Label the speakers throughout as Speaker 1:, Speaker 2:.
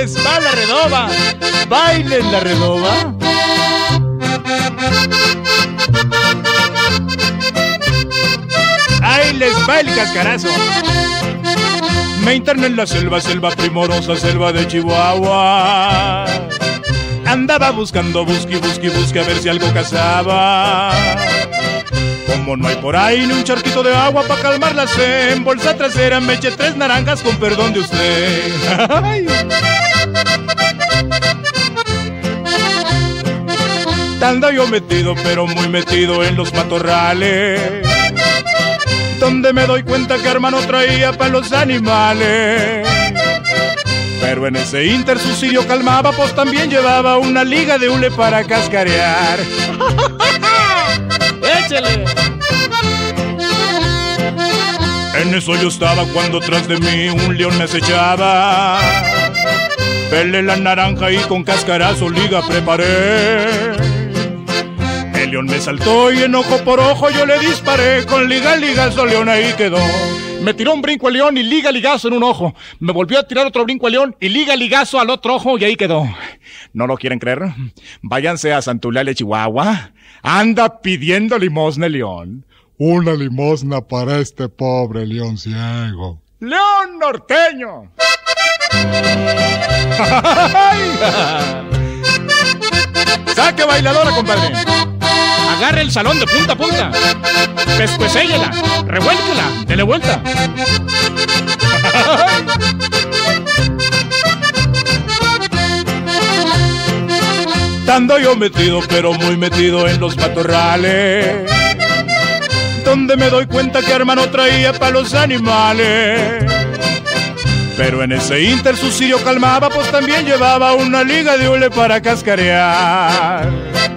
Speaker 1: les va la redoba! ¡Bailen la redoba! ¡Ahí les va el cascarazo! Me interné en la selva, selva primorosa, selva de Chihuahua. Andaba buscando, busque a ver si algo cazaba. Como no hay por ahí ni un charquito de agua pa' calmar la sed, en bolsa trasera me eché 3 naranjas con perdón de usted. Ando yo metido, pero muy metido en los matorrales, donde me doy cuenta que hermano traía pa' los animales. Pero en ese inter su cirio calmaba, pues también llevaba una liga de hule para cascarear. ¡Échale! En eso yo estaba cuando tras de mí un león me acechaba. Pelé la naranja y con cascarazo liga preparé. El león me saltó y en ojo por ojo yo le disparé. Con ligazo león ahí quedó. Me tiró un brinco al león y ligazo en un ojo. Me volvió a tirar otro brinco al león y ligazo al otro ojo y ahí quedó. ¿No lo quieren creer? Váyanse a Santulale, Chihuahua. Anda pidiendo limosna el león.
Speaker 2: Una limosna para este pobre león ciego.
Speaker 1: ¡León norteño! ¡Saque bailadora, compadre! Agarre el salón de punta a punta. Pescuecéyela, revuélquela, dele vuelta. Estando yo metido, pero muy metido en los matorrales, donde me doy cuenta que hermano traía pa' los animales. Pero en ese inter su cirio calmaba, pues también llevaba una liga de hule para cascarear.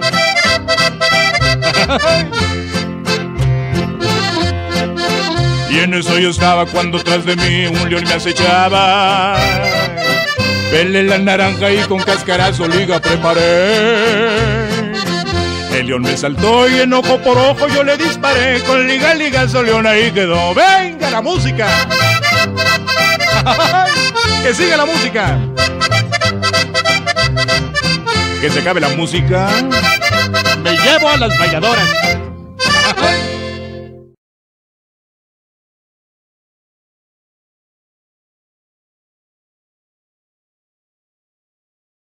Speaker 1: Y en eso yo estaba cuando tras de mí un león me acechaba. Pelé la naranja y con cascarazo liga preparé. El león me saltó y en ojo por ojo yo le disparé. Con ligazo león ahí quedó. ¡Venga la música! ¡Que siga la música! ¡Que se acabe la música! ¡Me llevo a las bailadoras!